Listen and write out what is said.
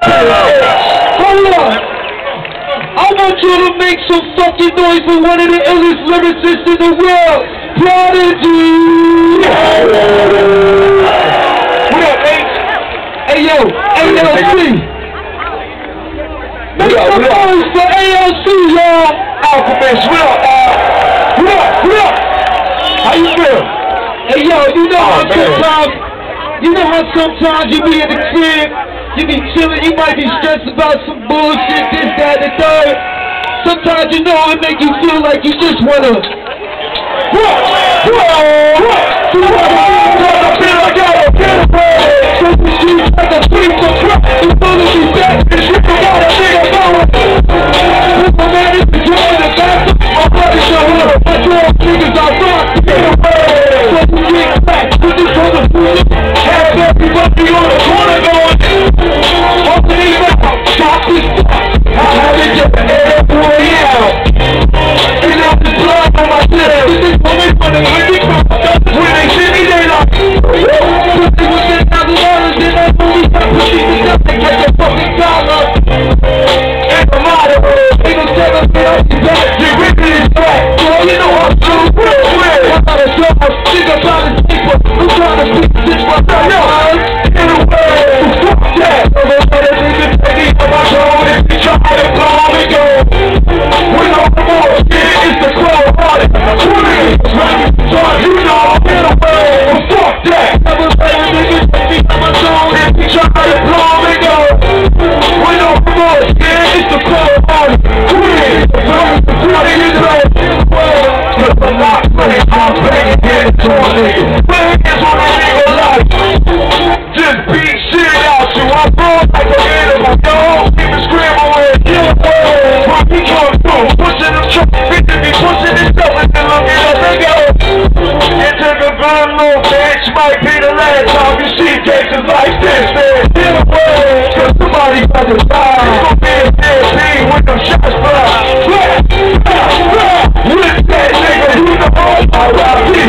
Hold on. I want you to make some fucking noise for one of the illest lyricists in the world, Prodigy! What up, H? Hey, yo, ALC! Make some noise for ALC, y'all! Alchemist, what up? What up? What up? How you feel? Hey, yo, you know how sometimes you be in the crib, you be chilling, you might be stressed about some bullshit, this, that, and the third. Sometimes you know it make you feel like you just wanna. What? You wanna feel like I don't get away. So the streets like a street for crap. It's gonna be back and shit about a nigga going. People man is enjoying the bathroom. My brother showing up. My dog niggas are rock to get away. So you get back to this on the food. Have everybody on the corner going. Open these out. Stop this stuff. I have it just boy out. And now the blood on my tail. This is woman for the wicked crowd. When they see me, they like, pussy was $10,000 in that movie. That pussy was nothing, catch a fucking dollar. And the motto, ain't no seven feet off your back. You're ripping his back. Boy, you know I'm so real. I gotta show my stick about his paper. I'm trying to beat this one right now. In the way, fuck that. I'm gonna let a nigga take it on my own. If you try to blow me, go. We're no more, yeah, it's the club party. You know I'm in the way, fuck that. Never let a nigga take me on my own. If you try to blow me, go. We're no more, yeah, it's the club party. What are you doing? Cause I'm not playing, I'm playing, get it to a nigga. Playing is what a nigga like. Just beat shit out you, I'm broad like an animal, yo. Keep it scrambling, kill it, what we come through, pushing them trucks, bitches be pushing himself and then look at us, they go. Into the good little bitch, might be the last time you see cases like this, man. Get away, cause somebody got to die. It's gonna be a dead beat with them shots fly. With that nigga, you know I'm